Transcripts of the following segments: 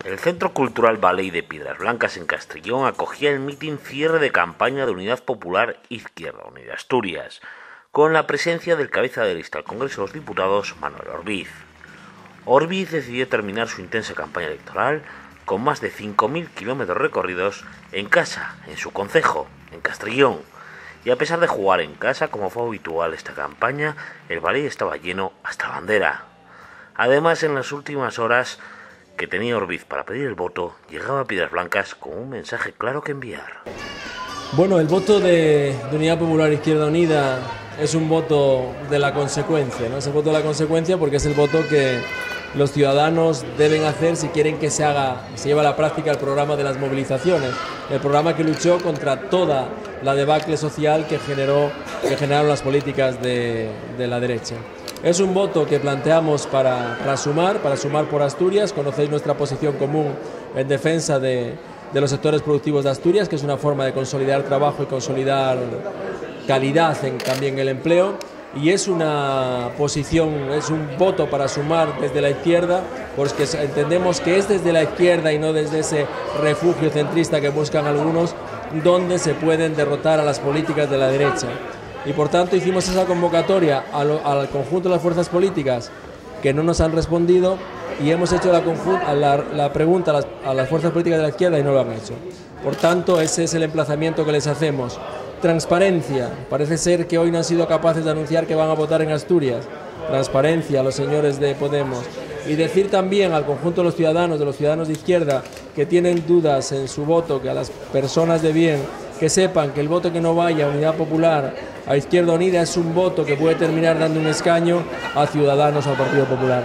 El Centro Cultural Baley de Piedras Blancas en Castrillón acogía el mitin cierre de campaña de Unidad Popular Izquierda Unida Asturias, con la presencia del cabeza de lista al Congreso de los Diputados, Manuel Orbiz. Orbiz decidió terminar su intensa campaña electoral con más de 5.000 kilómetros recorridos en casa, en su concejo, en Castrillón. Y a pesar de jugar en casa, como fue habitual esta campaña, el Baley estaba lleno hasta la bandera. Además, en las últimas horas que tenía Orbiz para pedir el voto, llegaba a Piedras Blancas con un mensaje claro que enviar. Bueno, el voto de Unidad Popular Izquierda Unida es un voto de la consecuencia, ¿no? Es el voto de la consecuencia porque es el voto que los ciudadanos deben hacer si quieren que se lleve a la práctica el programa de las movilizaciones, el programa que luchó contra toda la debacle social que generaron las políticas de la derecha. Es un voto que planteamos para sumar por Asturias. Conocéis nuestra posición común en defensa de los sectores productivos de Asturias, que es una forma de consolidar trabajo y consolidar calidad también el empleo. Y es una posición, es un voto para sumar desde la izquierda, porque entendemos que es desde la izquierda y no desde ese refugio centrista que buscan algunos, donde se pueden derrotar a las políticas de la derecha. Y por tanto hicimos esa convocatoria al conjunto de las fuerzas políticas que no nos han respondido, y hemos hecho la pregunta a las fuerzas políticas de la izquierda y no lo han hecho. Por tanto, ese es el emplazamiento que les hacemos. Transparencia. Parece ser que hoy no han sido capaces de anunciar que van a votar en Asturias. Transparencia a los señores de Podemos. Y decir también al conjunto de los ciudadanos de izquierda que tienen dudas en su voto, que a las personas de bien, que sepan que el voto que no vaya a Unidad Popular, a Izquierda Unida, es un voto que puede terminar dando un escaño a Ciudadanos, al Partido Popular.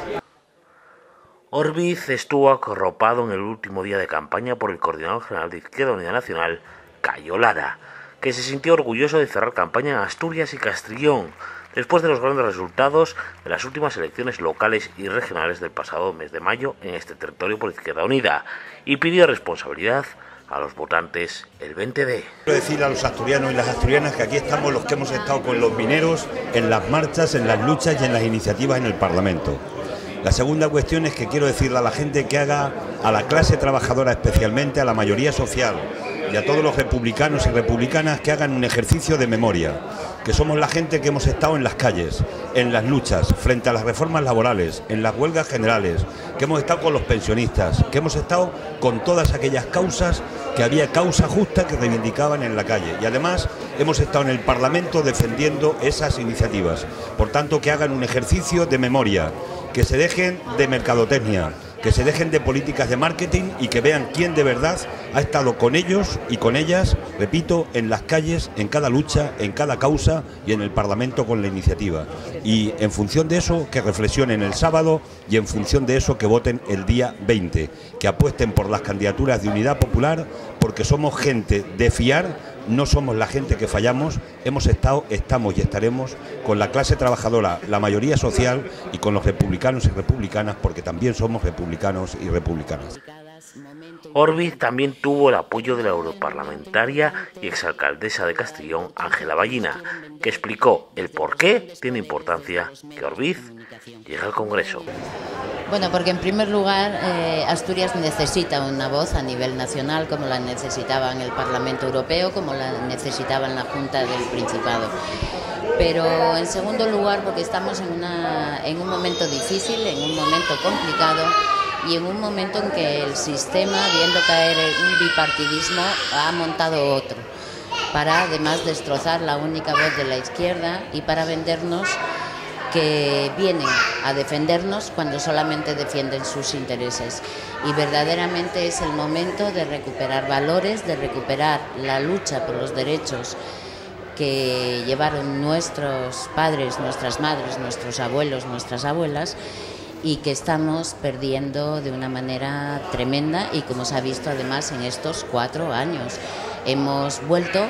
Orbiz estuvo arropado en el último día de campaña por el coordinador general de Izquierda Unida Nacional, Cayo Lara, que se sintió orgulloso de cerrar campaña en Asturias y Castrillón, después de los grandes resultados de las últimas elecciones locales y regionales del pasado mes de mayo en este territorio por Izquierda Unida, y pidió responsabilidad a los votantes el 20D. Quiero decir a los asturianos y las asturianas que aquí estamos los que hemos estado con los mineros en las marchas, en las luchas y en las iniciativas en el Parlamento. La segunda cuestión es que quiero decirle a la gente que haga, a la clase trabajadora especialmente, a la mayoría social y a todos los republicanos y republicanas, que hagan un ejercicio de memoria, que somos la gente que hemos estado en las calles, en las luchas, frente a las reformas laborales, en las huelgas generales, que hemos estado con los pensionistas, que hemos estado con todas aquellas causas que había causa justa que reivindicaban en la calle, y además hemos estado en el Parlamento defendiendo esas iniciativas. Por tanto, que hagan un ejercicio de memoria, que se dejen de mercadotecnia, que se dejen de políticas de marketing y que vean quién de verdad ha estado con ellos y con ellas, repito, en las calles, en cada lucha, en cada causa y en el Parlamento con la iniciativa. Y en función de eso, que reflexionen el sábado, y en función de eso, que voten el día 20, que apuesten por las candidaturas de Unidad Popular, porque somos gente de fiar. No somos la gente que fallamos, hemos estado, estamos y estaremos con la clase trabajadora, la mayoría social, y con los republicanos y republicanas, porque también somos republicanos y republicanas. Orbiz también tuvo el apoyo de la europarlamentaria y exalcaldesa de Castrillón, Ángela Ballina, que explicó el por qué tiene importancia que Orbiz llegue al Congreso. Bueno, porque en primer lugar Asturias necesita una voz a nivel nacional, como la necesitaba en el Parlamento Europeo, como la necesitaba en la Junta del Principado. Pero en segundo lugar porque estamos en un momento difícil, en un momento complicado y en un momento en que el sistema, viendo caer un bipartidismo, ha montado otro, para además destrozar la única voz de la izquierda y para vendernos que vienen a defendernos cuando solamente defienden sus intereses. Y verdaderamente es el momento de recuperar valores, de recuperar la lucha por los derechos que llevaron nuestros padres, nuestras madres, nuestros abuelos, nuestras abuelas, y que estamos perdiendo de una manera tremenda, y como se ha visto además en estos 4 años. Hemos vuelto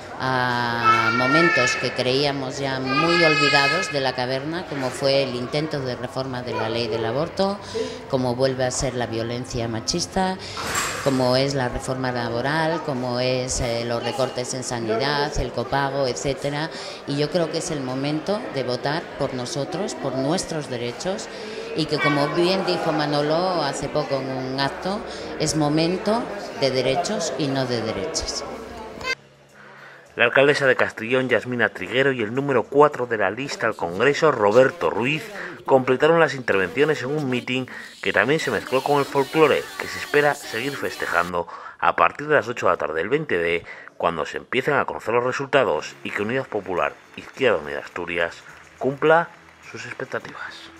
a momentos que creíamos ya muy olvidados de la caverna, como fue el intento de reforma de la ley del aborto, como vuelve a ser la violencia machista, como es la reforma laboral, como es los recortes en sanidad, el copago, etcétera. Y yo creo que es el momento de votar por nosotros, por nuestros derechos, y que, como bien dijo Manolo hace poco en un acto, es momento de derechos y no de derechas. La alcaldesa de Castrillón, Yasmina Triguero, y el número 4 de la lista al Congreso, Roberto Ruiz, completaron las intervenciones en un mitin que también se mezcló con el folclore, que se espera seguir festejando a partir de las 8 de la tarde del 20D, cuando se empiecen a conocer los resultados y que Unidad Popular Izquierda Unida Asturias cumpla sus expectativas.